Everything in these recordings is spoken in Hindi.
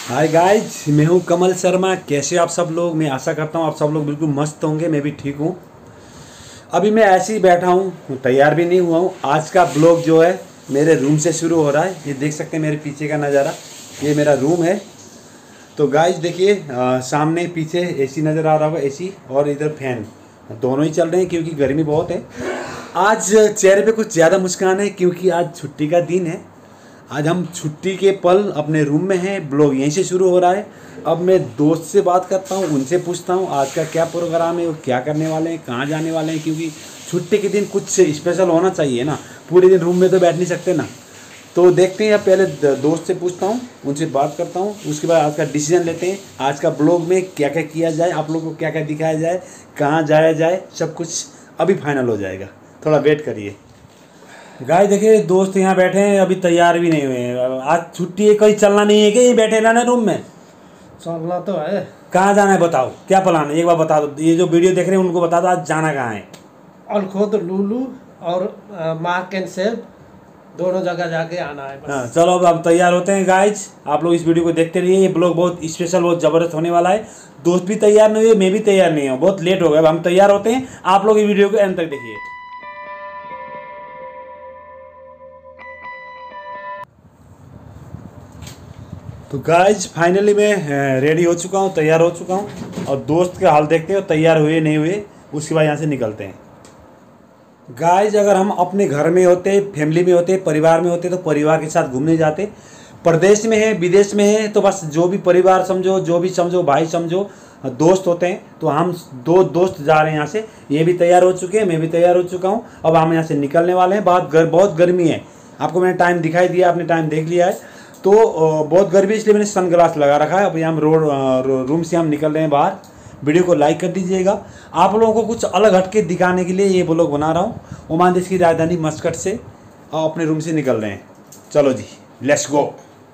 हाय गाइज, मैं हूं कमल शर्मा। कैसे आप सब लोग? मैं आशा करता हूं आप सब लोग बिल्कुल मस्त होंगे। मैं भी ठीक हूं। अभी मैं ऐसे ही बैठा हूं, तैयार भी नहीं हुआ हूं। आज का ब्लॉग जो है मेरे रूम से शुरू हो रहा है। ये देख सकते हैं मेरे पीछे का नज़ारा, ये मेरा रूम है। तो गाइज देखिए, सामने पीछे एसी नज़र आ रहा होगा, एसी और इधर फैन दोनों ही चल रहे हैं क्योंकि गर्मी बहुत है। आज चेहरे पे कुछ ज़्यादा मुस्कान है क्योंकि आज छुट्टी का दिन है। आज हम छुट्टी के पल अपने रूम में हैं। ब्लॉग यहीं से शुरू हो रहा है। अब मैं दोस्त से बात करता हूँ, उनसे पूछता हूँ आज का क्या प्रोग्राम है, वो क्या करने वाले हैं, कहाँ जाने वाले हैं। क्योंकि छुट्टी के दिन कुछ स्पेशल होना चाहिए ना, पूरे दिन रूम में तो बैठ नहीं सकते ना। तो देखते हैं, अब पहले दोस्त से पूछता हूँ, उनसे बात करता हूँ, उसके बाद आज का डिसीजन लेते हैं। आज का ब्लॉग में क्या क्या किया जाए, आप लोगों को क्या क्या दिखाया जाए, कहाँ जाया जाए, सब कुछ अभी फाइनल हो जाएगा। थोड़ा वेट करिए। गाय देखिए, दोस्त यहाँ बैठे हैं, अभी तैयार भी नहीं हुए हैं। आज छुट्टी है, कहीं चलना नहीं है कि यहीं बैठे रहना रूम में? चलना तो है। कहाँ जाना है बताओ, क्या प्लान है, एक बार बता दो। ये जो वीडियो देख रहे हैं उनको बता दो आज जाना कहाँ है। अलखुद लुलू और मार्क एंड सेव दोनों जगह जाके आना है बस। हाँ चलो, अब तैयार होते हैं गाइज। आप लोग इस वीडियो को देखते रहिए। ये ब्लॉग बहुत स्पेशल, बहुत ज़बरदस्त होने वाला है। दोस्त भी तैयार नहीं हुए, मैं भी तैयार नहीं हूँ, बहुत लेट हो गया। अब हम तैयार होते हैं, आप लोग ये वीडियो को एंड तक देखिए। तो गाइज फाइनली मैं रेडी हो चुका हूँ, तैयार हो चुका हूँ। और दोस्त के हाल देखते हैं, तैयार हुए नहीं हुए, उसके बाद यहाँ से निकलते हैं। गाइज अगर हम अपने घर में होते, फैमिली में होते, परिवार में होते तो परिवार के साथ घूमने जाते। प्रदेश में है, विदेश में है, तो बस जो भी परिवार समझो, जो भी समझो, भाई समझो, दोस्त होते हैं। तो हम दो दोस्त जा रहे हैं यहाँ से। ये भी तैयार हो चुके हैं, मैं भी तैयार हो चुका हूँ। अब हम यहाँ से निकलने वाले हैं। बहुत गर्मी है, आपको मैंने टाइम दिखाई दिया, आपने टाइम देख लिया है। तो बहुत गर्मी, इसलिए मैंने सन ग्लास लगा रखा है। अब यहाँ हम रूम से हम निकल रहे हैं बाहर। वीडियो को लाइक कर दीजिएगा। आप लोगों को कुछ अलग हटके दिखाने के लिए ये ब्लॉग बना रहा हूँ। ओमान देश की राजधानी मस्कट से अपने रूम से निकल रहे हैं। चलो जी, लेट्स गो।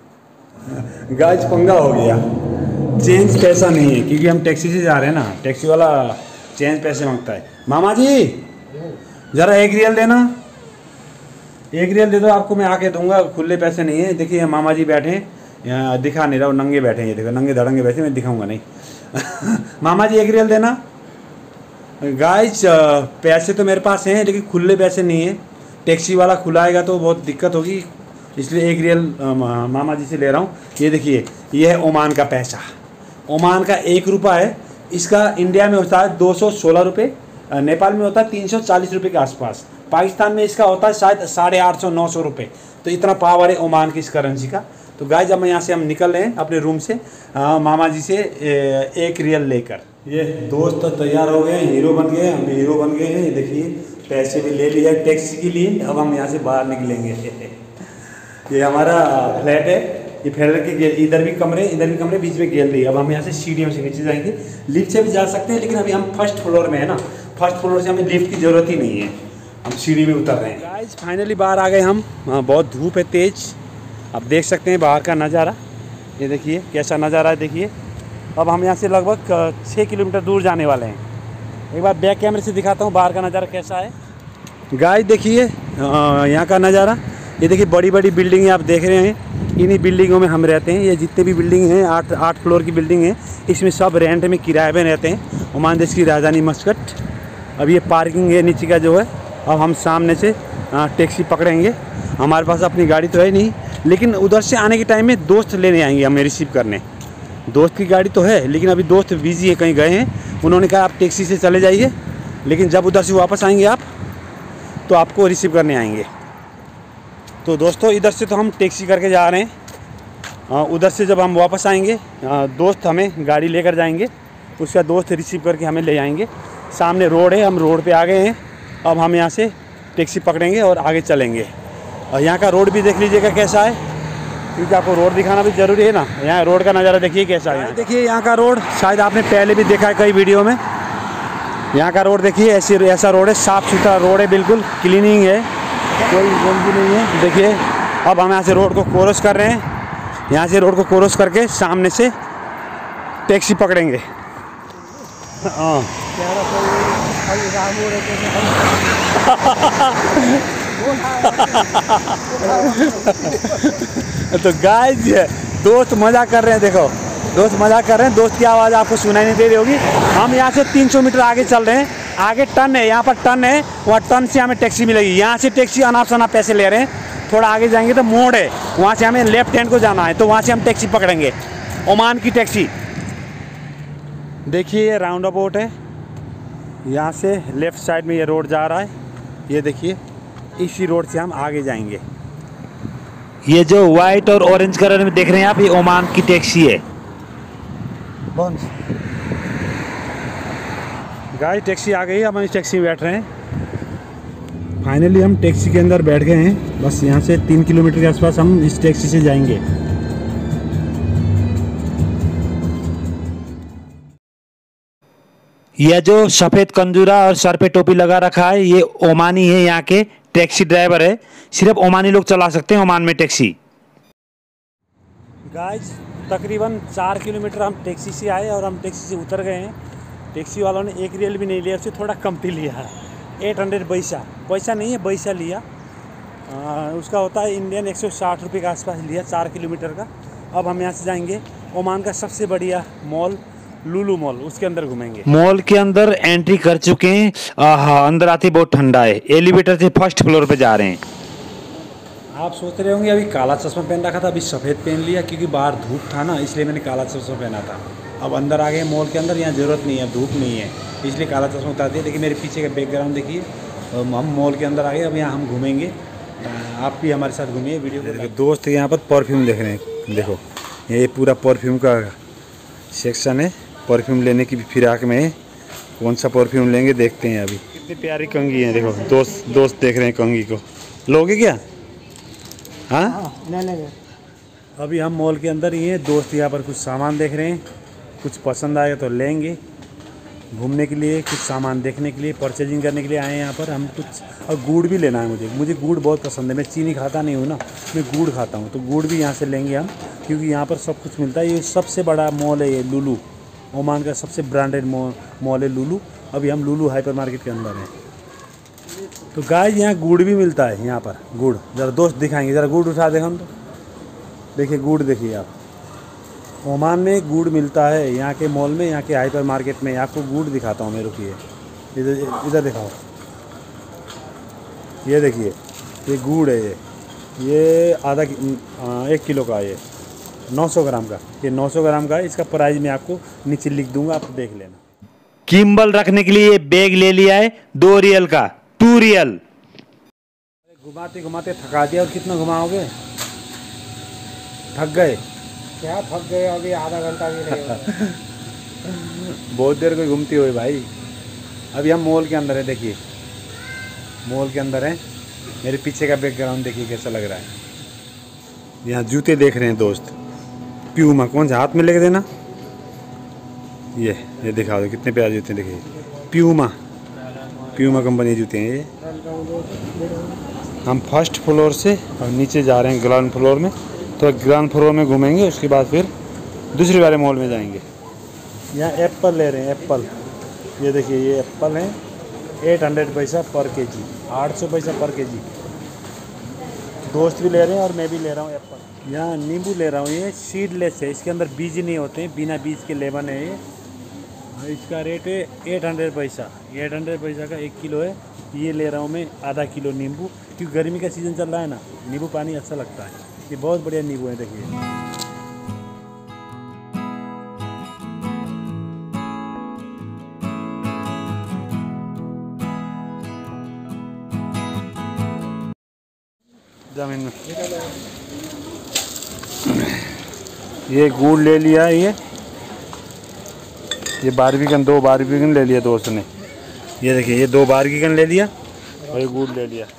गाइस पंगा हो गया, चेंज पैसा नहीं है क्योंकि हम टैक्सी से जा रहे हैं ना। टैक्सी वाला चेंज पैसे मांगता है। मामा जी ज़रा 1 रियल देना, 1 रियल दे दो, आपको मैं आके दूंगा, खुले पैसे नहीं है। देखिए मामा जी बैठे हैं, यहाँ दिखा नहीं रहा, वो नंगे बैठे हैं। ये देखो नंगे धड़ंगे बैठे, मैं दिखाऊंगा नहीं। मामा जी 1 रियल देना। गाइस पैसे तो मेरे पास हैं लेकिन खुले पैसे नहीं है। टैक्सी वाला खुलाएगा तो बहुत दिक्कत होगी, इसलिए 1 रियल मामा जी से ले रहा हूँ। ये देखिए, ये है ओमान का पैसा। ओमान का 1 रुपया है। इसका इंडिया में होता है 216 रुपये, नेपाल में होता है 340 रुपये के आसपास, पाकिस्तान में इसका होता है शायद 850-900 रुपये। तो इतना पावर है ओमान की इस करेंसी का। तो गाइस अब यहाँ से हम निकल रहे हैं अपने रूम से मामा जी से 1 रियल लेकर। ये दोस्त तो तैयार हो गए, हीरो बन गए, हम भी हीरो बन गए हैं। देखिए पैसे भी ले लिए टैक्सी के लिए। अब हम यहाँ से बाहर निकलेंगे। ये हमारा फ्लैट है, ये फ्लैट के इधर भी कमरे, बीच में गैलरी। अब हम यहाँ से सीढ़ियों से नीचे जाएंगे। लिफ्ट से भी जा सकते हैं लेकिन अभी हम फर्स्ट फ्लोर में है ना, फर्स्ट फ्लोर से हमें लिफ्ट की ज़रूरत ही नहीं है, हम सीढ़ी में उतर रहे हैं। गाइस फाइनली बाहर आ गए हम। बहुत धूप है तेज़, आप देख सकते हैं बाहर का नज़ारा। ये देखिए कैसा नज़ारा है, देखिए। अब हम यहाँ से लगभग 6 किलोमीटर दूर जाने वाले हैं। एक बार बैक कैमरे से दिखाता हूँ बाहर का नज़ारा कैसा है। गाइस देखिए यहाँ का नज़ारा, ये देखिए बड़ी बड़ी बिल्डिंगें आप देख रहे हैं। इन्हीं बिल्डिंगों में हम रहते हैं। ये जितने भी बिल्डिंग हैं, 8 फ्लोर की बिल्डिंग है, इसमें सब रेंट में किराए में रहते हैं। ओमान देश की राजधानी मस्कट। अब ये पार्किंग है नीचे का जो है। अब हम सामने से टैक्सी पकड़ेंगे। हमारे पास अपनी गाड़ी तो है नहीं, लेकिन उधर से आने के टाइम में दोस्त लेने आएंगे हमें रिसीव करने। दोस्त की गाड़ी तो है लेकिन अभी दोस्त बिजी है, कहीं गए हैं। उन्होंने कहा आप टैक्सी से चले जाइए, लेकिन जब उधर से वापस आएंगे आप तो आपको रिसीव करने आएंगे। तो दोस्तों इधर से तो हम टैक्सी करके जा रहे हैं। उधर से जब हम वापस आएंगे दोस्त हमें गाड़ी लेकर जाएंगे, उसका दोस्त रिसीव करके हमें ले जाएंगे। सामने रोड है, हम रोड पे आ गए हैं। अब हम यहाँ से टैक्सी पकड़ेंगे और आगे चलेंगे। और यहाँ का रोड भी देख लीजिएगा कैसा है, क्योंकि आपको रोड दिखाना भी ज़रूरी है ना। यहाँ रोड का नज़ारा देखिए कैसा है। देखिए यहाँ का रोड शायद आपने पहले भी देखा है कई वीडियो में। यहाँ का रोड देखिए ऐसा रोड है, साफ़ सुथरा रोड है, बिल्कुल क्लीनिंग है, कोई गंदगी नहीं है। देखिए अब हम यहाँ से रोड को क्रॉस कर रहे हैं। यहाँ से रोड को क्रॉस करके सामने से टैक्सी पकड़ेंगे। हाँ तो गाइस दोस्त मजा कर रहे हैं, देखो दोस्त मजा कर रहे हैं। दोस्त की आवाज़ आपको सुनाई नहीं दे रही होगी। हम यहाँ से 300 मीटर आगे चल रहे हैं। आगे टर्न है, यहाँ पर टर्न है, वहाँ टर्न से हमें टैक्सी मिलेगी। यहाँ से टैक्सी अनाप शनाप पैसे ले रहे हैं। थोड़ा आगे जाएंगे तो मोड़ है, वहाँ से हमें लेफ्ट हैंड को जाना है, तो वहाँ से हम टैक्सी पकड़ेंगे, ओमान की टैक्सी। देखिए ये राउंड अबाउट है, यहाँ से लेफ़्ट साइड में ये रोड जा रहा है। ये देखिए इसी रोड से हम आगे जाएंगे। ये जो वाइट और ऑरेंज कलर में देख रहे हैं आप, ये ओमान की टैक्सी है। गाइस टैक्सी आ गई, अब हम इस टैक्सी में बैठ रहे हैं। फाइनली हम टैक्सी के अंदर बैठ गए हैं। बस यहाँ से 3 किलोमीटर के आसपास हम इस टैक्सी से जाएंगे। यह जो सफ़ेद कंजूरा और सर पे टोपी लगा रखा है, ये ओमानी है, यहाँ के टैक्सी ड्राइवर है। सिर्फ ओमानी लोग चला सकते हैं ओमान में टैक्सी। गाइस तकरीबन 4 किलोमीटर हम टैक्सी से आए और हम टैक्सी से उतर गए हैं। टैक्सी वालों ने 1 रियल भी नहीं लिया, उससे थोड़ा कमती लिया है। 800 पैसा नहीं है, पैसा लिया। उसका होता है इंडियन 160 रुपये के आसपास लिया 4 किलोमीटर का। अब हम यहाँ से जाएंगे ओमान का सबसे बढ़िया मॉल लुलु मॉल, उसके अंदर घूमेंगे। मॉल के अंदर एंट्री कर चुके हैं। अंदर आते बहुत ठंडा है। एलिवेटर से फर्स्ट फ्लोर पे जा रहे हैं। आप सोच रहे होंगे अभी काला चश्मा पहन रखा था, अभी सफ़ेद पहन लिया, क्योंकि बाहर धूप था ना, इसलिए मैंने काला चश्मा पहना था। अब अंदर आ गए मॉल के अंदर, यहाँ ज़रूरत नहीं है, धूप नहीं है, इसलिए काला चश्मा उतार दिया। देखिए मेरे पीछे का बैकग्राउंड देखिए। हम मॉल के अंदर आ गए, अब यहाँ हम घूमेंगे। आप भी हमारे साथ घूमिए। वीडियो को दोस्त यहाँ पर परफ्यूम देख रहे हैं, देखो ये पूरा परफ्यूम का सेक्शन है। परफ्यूम लेने की भी फिराक में है। कौन सा परफ्यूम लेंगे देखते हैं। अभी कितनी प्यारी कंघी है, देखो दोस्त देख रहे हैं कंघी को। लोगे क्या? हाँ ले लेंगे। अभी हम मॉल के अंदर ही हैं। दोस्त यहाँ पर कुछ सामान देख रहे हैं, कुछ पसंद आएगा तो लेंगे। घूमने के लिए, कुछ सामान देखने के लिए, परचेजिंग करने के लिए आए हैं यहाँ पर हम। कुछ और गुड़ भी लेना है मुझे गुड़ बहुत पसंद है। मैं चीनी खाता नहीं हूँ ना, मैं गुड़ खाता हूँ, तो गुड़ भी यहाँ से लेंगे हम, क्योंकि यहाँ पर सब कुछ मिलता है। ये सबसे बड़ा मॉल है, ये लुलु, ओमान का सबसे ब्रांडेड मॉल है लुलु। अभी हम लुलु हाइपर मार्केट के अंदर हैं। तो गाइस यहाँ गुड़ भी मिलता है, यहाँ पर गुड़ ज़रा दोस्त दिखाएंगे। ज़रा गुड़ उठा दें हम तो, देखिए गुड़ देखिए आप। ओमान में गुड़ मिलता है यहाँ के मॉल में, यहाँ के हाइपर मार्केट में। आपको गुड़ दिखाता हूँ मैं, रुकिए, इधर दिखाओ। ये देखिए ये गुड़ है, ये 1 किलो का, ये 900 ग्राम का, ये 900 ग्राम का है। इसका प्राइस मैं आपको नीचे लिख दूंगा, आप देख लेना। किम्बल रखने के लिए ये बैग ले लिया है 2 रियल का, 2 रियल। घुमाते घुमाते थका दिया। और कितना घुमाओगे? थक गए क्या? थक गए, अभी आधा घंटा भी नहीं बहुत देर कोई घूमती हुई भाई। अभी हम मॉल के अंदर है, देखिए मॉल के अंदर है। मेरे पीछे का बैकग्राउंड देखिए कैसा लग रहा है। यहाँ जूते देख रहे हैं दोस्त, प्यूमा। कौन सा हाथ में लेके देना, ये दिखा दो कितने प्यारे जूते। देखिए प्यूमा कंपनी जूते हैं ये। हम फर्स्ट फ्लोर से और नीचे जा रहे हैं ग्राउंड फ्लोर में। तो ग्राउंड फ्लोर में घूमेंगे, उसके बाद फिर दूसरे वाले मॉल में जाएंगे। यहाँ एप्पल ले रहे हैं, एप्पल। ये देखिए ये एप्पल है 800 पैसा पर केजी, 800 पैसा पर केजी। दोस्त भी ले रहे हैं और मैं भी ले रहा हूँ एप्पल। यहाँ नींबू ले रहा हूँ, ये सीडलेस है, इसके अंदर बीज नहीं होते हैं, बिना बीज के लेमन है ये। इसका रेट है 800 पैसा। 800 पैसा का 1 किलो है। ये ले रहा हूँ मैं आधा किलो नींबू, क्योंकि गर्मी का सीज़न चल रहा है ना, नींबू पानी अच्छा लगता है। ये बहुत बढ़िया नींबू है, देखिए। जमीन में ये गुड़ ले लिया है। ये बारबीकन, 2 बारबीकन ले लिया दोस्त ने। ये देखिए ये 2 बारबीकन ले लिया और ये गुड़ ले लिया।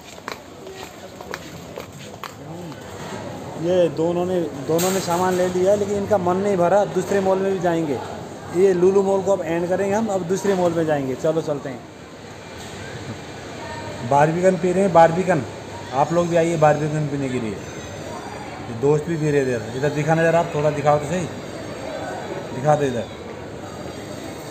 ये दोनों ने सामान ले लिया, लेकिन इनका मन नहीं भरा। दूसरे मॉल में भी जाएंगे। ये लुलु मॉल को अब एंड करेंगे हम, अब दूसरे मॉल में जाएंगे। चलो चलते हैं। बारबीकन पी रहे हैं, बारबीकन। आप लोग भी आइए बारबीकन पीने के लिए। दोस्त भी पी रहे थे। इधर दिखा नजर, आप थोड़ा दिखाओ तो सही, दिखा दो इधर।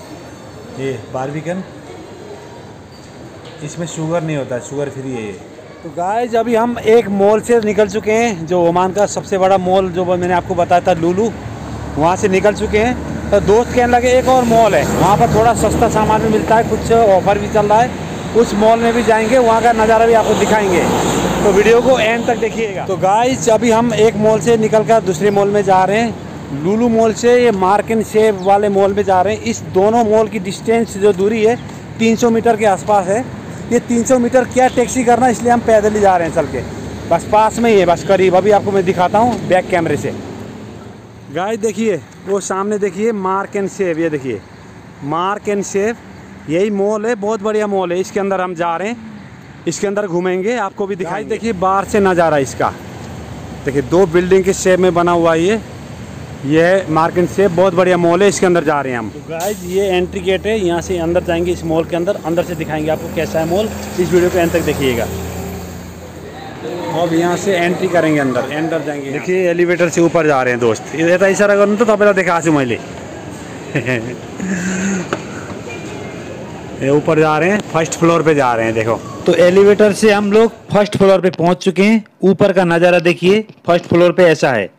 ये बारबीकन, इसमें शुगर नहीं होता है, शुगर फ्री है ये। तो गाइज अभी हम एक मॉल से निकल चुके हैं, जो ओमान का सबसे बड़ा मॉल जो मैंने आपको बताया था लुलु, वहाँ से निकल चुके हैं। तो दोस्त कहने लगे एक और मॉल है, वहाँ पर थोड़ा सस्ता सामान भी मिलता है, कुछ ऑफर भी चल रहा है, उस मॉल में भी जाएंगे, वहाँ का नज़ारा भी आपको दिखाएंगे। तो वीडियो को एंड तक देखिएगा। तो गाइज अभी हम एक मॉल से निकल कर दूसरे मॉल में जा रहे हैं। लुलु मॉल से ये मार्क एंड सेव वाले मॉल में जा रहे हैं। इस दोनों मॉल की डिस्टेंस जो दूरी है 300 मीटर के आसपास है। ये 300 मीटर क्या टैक्सी करना, इसलिए हम पैदल ही जा रहे हैं चल के, बस पास में ही है, बस करीब। अभी आपको मैं दिखाता हूँ बैक कैमरे से। गाइस देखिए वो सामने देखिए मार्क एंड सेव, ये देखिए मार्क एंड सेव, यही मॉल है, बहुत बढ़िया मॉल है। इसके अंदर हम जा रहे हैं, इसके अंदर घूमेंगे, आपको भी दिखाएंगे। देखिए बाहर से नज़ारा इसका, देखिए 2 बिल्डिंग के शेप में बना हुआ है ये मार्क एंड सेव, बहुत बढ़िया मॉल है, इसके अंदर जा रहे हैं हम। तो गाइस ये एंट्री गेट है, यहाँ से अंदर जाएंगे इस मॉल के अंदर, अंदर से दिखाएंगे आपको कैसा है मॉल। इस वीडियो को एंड तक देखिएगा। अब यहाँ से एंट्री करेंगे अंदर जाएंगे। देखिए एलिवेटर से ऊपर जा रहे हैं दोस्त, ये इशारा करूँ तो पहले दिखा सूँ मैले ये ऊपर जा रहे हैं, फर्स्ट फ्लोर पे जा रहे हैं। देखो तो एलिवेटर से हम लोग फर्स्ट फ्लोर पे पहुंच चुके हैं। ऊपर का नज़ारा देखिए, फर्स्ट फ्लोर पे ऐसा है।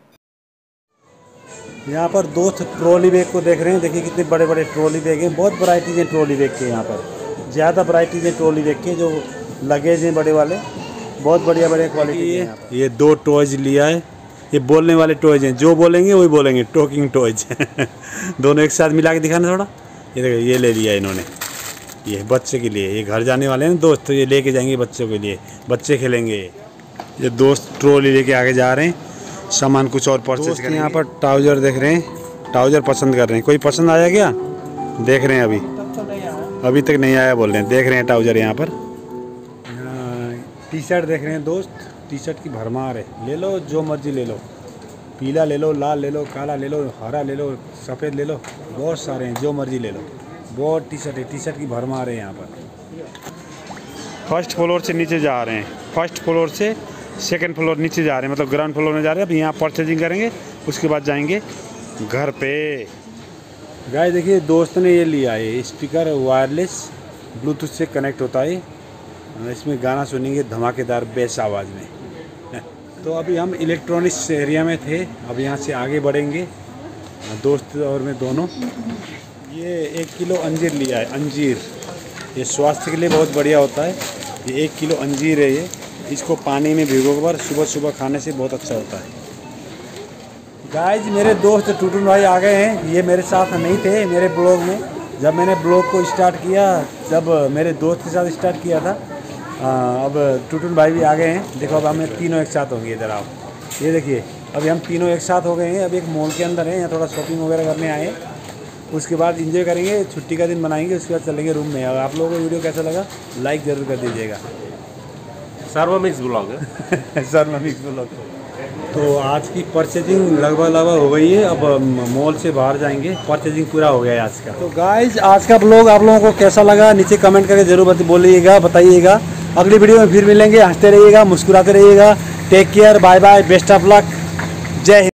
यहाँ पर दोस्त ट्रॉली बैग को देख रहे हैं, देखिए कितने बड़े बड़े ट्रॉली बैग हैं, बहुत वैरायटीज हैं ट्रॉली बैग के। यहाँ पर ज़्यादा वैरायटीज हैं ट्रॉली बैग के, जो लगेज हैं बड़े वाले, बहुत बढ़िया बढ़िया क्वालिटी है। ये 2 टॉयज लिया है, ये बोलने वाले टॉयज हैं, जो बोलेंगे वही बोलेंगे, टॉकिंग टॉयज दोनों एक साथ मिला के दिखाना थोड़ा। ये देखो ये ले लिया इन्होंने, ये बच्चे के लिए, ये घर जाने वाले हैं दोस्त, तो ये लेके जाएंगे बच्चों के लिए, बच्चे खेलेंगे। ये दोस्त ट्रॉली लेके आगे जा रहे हैं, सामान कुछ और परचेज करेंगे। यहाँ पर ट्राउजर देख रहे हैं, ट्राउजर पसंद कर रहे हैं। कोई पसंद आया क्या? देख रहे हैं अभी तक नहीं आया बोल रहे हैं, देख रहे हैं ट्राउजर। यहाँ पर टी शर्ट देख रहे हैं दोस्त, टी शर्ट की भरमार है, ले लो जो मर्जी ले लो, पीला ले लो, लाल ले लो, काला ले लो, हरा ले लो, सफ़ेद ले लो, बहुत सारे हैं, जो मर्जी ले लो, बहुत टी शर्ट है, टी शर्ट की भरमार है। यहाँ पर फर्स्ट फ्लोर से नीचे जा रहे हैं, फर्स्ट फ्लोर से सेकंड फ्लोर नीचे जा रहे हैं, मतलब ग्राउंड फ्लोर में जा रहे हैं। अब यहाँ परचेजिंग करेंगे, उसके बाद जाएंगे घर पे। गाइस देखिए दोस्त ने ये लिया है स्पीकर, वायरलेस ब्लूटूथ से कनेक्ट होता है, इसमें गाना सुनेंगे धमाकेदार बेस आवाज़ में। तो अभी हम इलेक्ट्रॉनिक्स एरिया में थे, अब यहाँ से आगे बढ़ेंगे दोस्त और मैं दोनों। ये 1 किलो अंजीर लिया है, अंजीर, ये स्वास्थ्य के लिए बहुत बढ़िया होता है। ये 1 किलो अंजीर है, ये इसको पानी में भिगोकर सुबह सुबह खाने से बहुत अच्छा होता है। गाइज मेरे दोस्त टूटून भाई आ गए हैं, ये मेरे साथ नहीं थे मेरे ब्लॉग में, जब मैंने ब्लॉग को स्टार्ट किया, जब मेरे दोस्त के साथ स्टार्ट किया था। अब टूटून भाई भी आ गए हैं। देखो अब हमें तीनों एक साथ होंगे, इधर आओ, ये देखिए अभी हम तीनों एक साथ हो गए हैं। अब एक मॉल के अंदर हैं, यहाँ थोड़ा शॉपिंग वगैरह करने आए हैं, उसके बाद एंजॉय करेंगे, छुट्टी का दिन मनाएंगे, उसके बाद चलेंगे रूम में। अगर आप लोगों को वीडियो कैसा लगा लाइक ज़रूर कर दीजिएगा। सर्वमिक्स ब्लॉग है सर्वमिक्स ब्लॉग। तो आज की परचेजिंग लगभग हो गई है, अब मॉल से बाहर जाएंगे, परचेजिंग पूरा हो गया है आज का। तो गाइज आज का ब्लॉग आप लोगों को कैसा लगा नीचे कमेंट करके जरूर बोलिएगा, बताइएगा। अगली वीडियो में फिर मिलेंगे, हंसते रहिएगा, मुस्कुराते रहिएगा। Take care, bye bye, best of luck, जय हिंद।